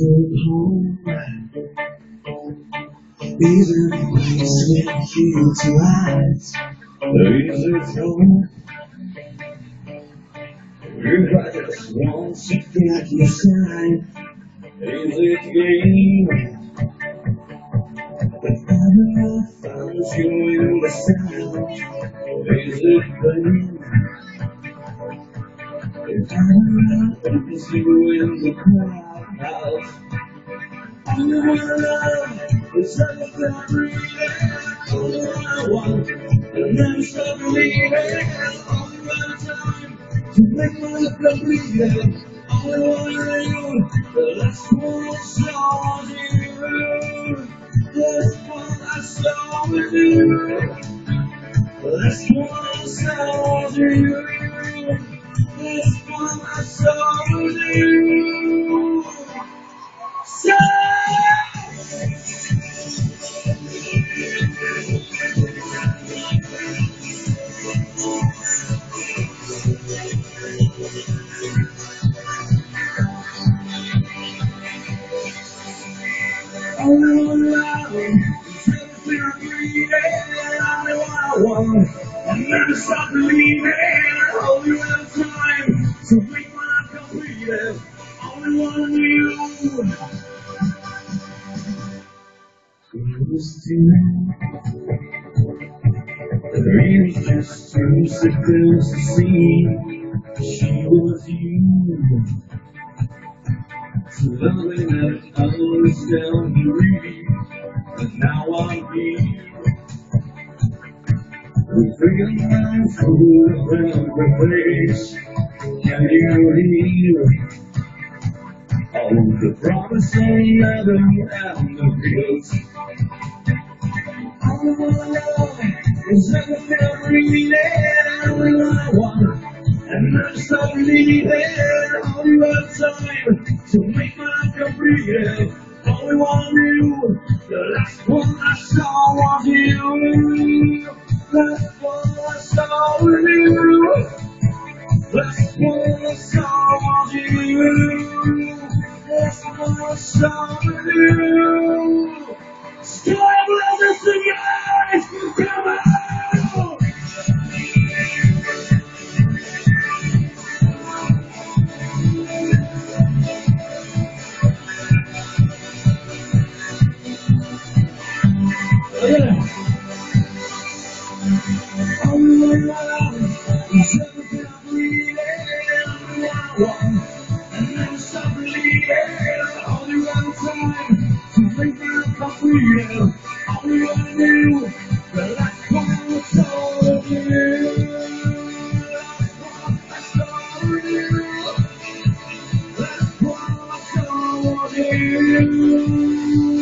it home? Is it a place where you feel to rise? Is it home? If I just want to get your side, is it game? If I found you in the sound, is it pain? If I found you in the crowd, all I love is everything I breathe. All I want, and never stop believing. All the time to make my life complete. All I want to do, the last one I saw you. Last one I saw you. Last one I saw you. Last one I saw you. So all I want is everything I breathe. All I want, and never stop believing. Hold you at a time, so make my life complete. All I want is you. It was too, it was just too supposed to see. She was you, so loving that I was down to read. But now I'm here. We're figuring out who around the place. Can you hear all the promise of loving and the feels? All I want is everything I'm breathing. All I want, and I stop believing. All you have time to make my life complete. All we want to do, the last one I saw was you. Last one I saw was you. Last one I saw was you. Last one I saw was you. Still have love this in your eyes. Come on. Yeah. All I want is everything I breathe. All I want, and never stop believing. All you have time to make me complete. All you wanna do, the last one I saw of you. Last one I saw of you. Last one I saw of you.